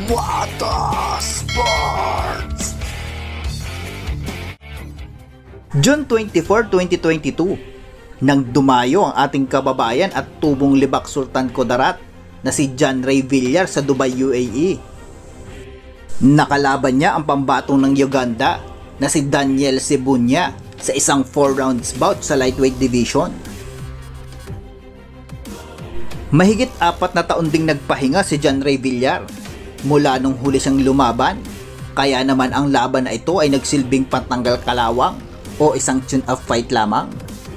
Bata Sports! June 24, 2022, nang dumayo ang ating kababayan at tubong libak Sultan Kudarat na si John Ray Villar sa Dubai, UAE. Nakalaban niya ang pambatong ng Uganda na si Daniel Sebunya sa isang 4 rounds bout sa lightweight division. Mahigit 4 na taon ding nagpahinga si John Ray Villar mula nung huli siyang lumaban, kaya naman ang laban na ito ay nagsilbing pantanggal kalawang o isang tune-up fight lamang.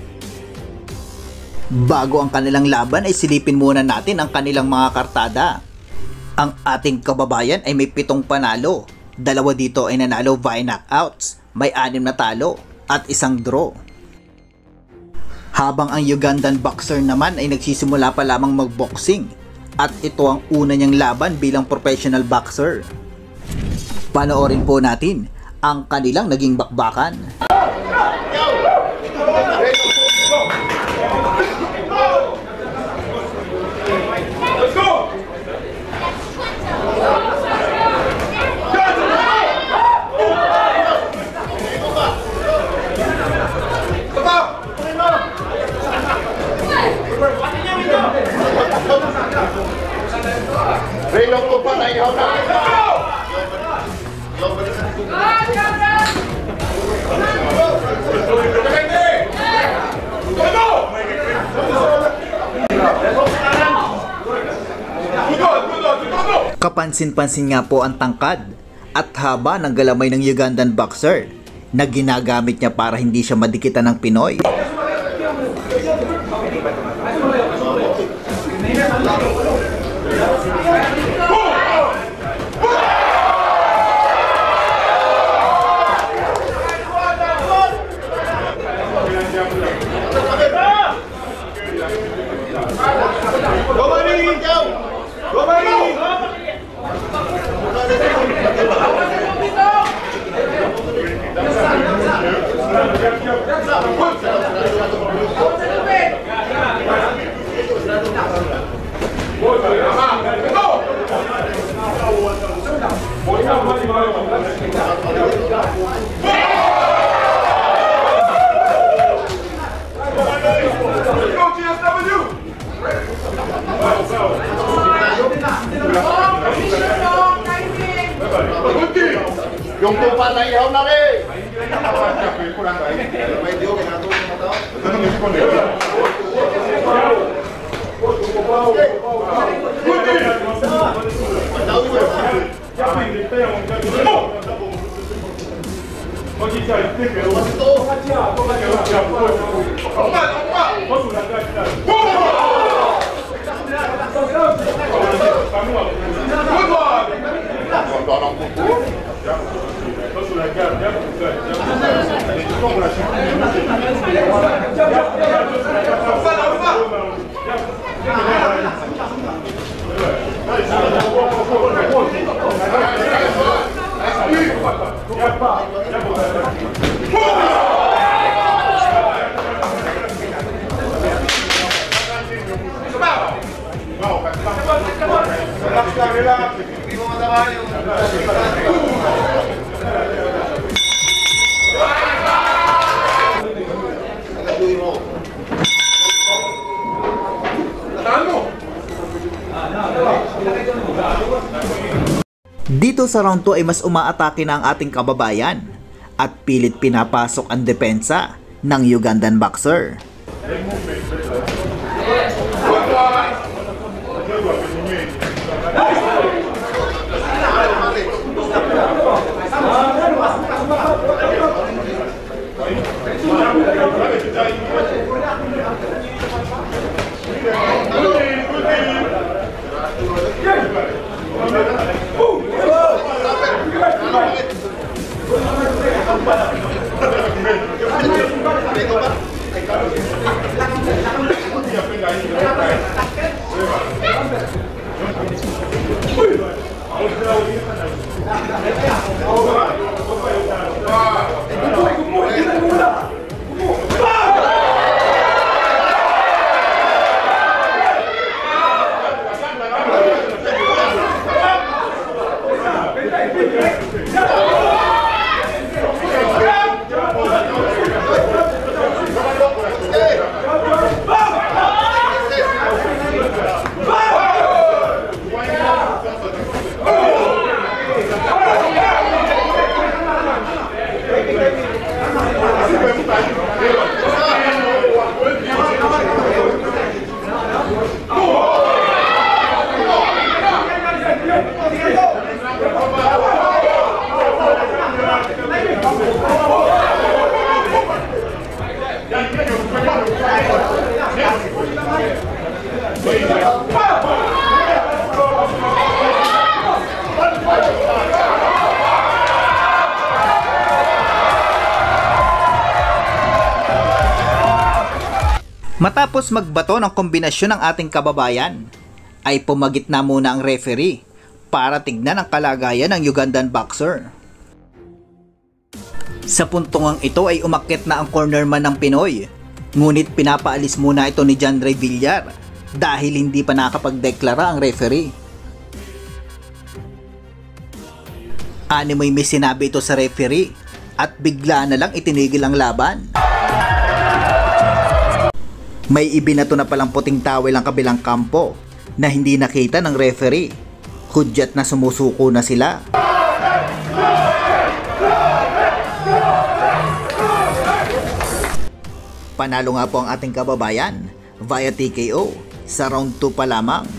Bago ang kanilang laban ay silipin muna natin ang kanilang mga kartada. Ang ating kababayan ay may 7 panalo, 2 dito ay nanalo via knockouts, may 6 na talo at 1 draw. Habang ang Ugandan boxer naman ay nagsisimula pa lamang magboxing at ito ang una niyang laban bilang professional boxer. Panoorin po natin ang kanilang naging bakbakan. Kapansin-pansin nga po ang tangkad at haba ng galamay ng Ugandan boxer na ginagamit niya para hindi siya madikitan ng Pinoy. Yung tupa na ihaw na rin! May diyo, kinatulong mo ito? Dito sa round 2 ay mas umaatake na ang ating kababayan at pilit pinapasok ang depensa ng Ugandan boxer. Matapos magbato ng kombinasyon ng ating kababayan, ay pumagit na muna ang referee para tignan ang kalagayan ng Ugandan boxer. Sa puntongang ito ay umakyat na ang cornerman ng Pinoy, ngunit pinapaalis muna ito ni John Ray Villar dahil hindi pa nakapagdeklara ang referee. Animoy may sinabi ito sa referee at bigla na lang itinigil ang laban. May ibinato na palang puting towel ang kabilang kampo na hindi nakita ng referee. Hudyat na sumusuko na sila. Panalo nga po ang ating kababayan via TKO sa round 2 pa lamang.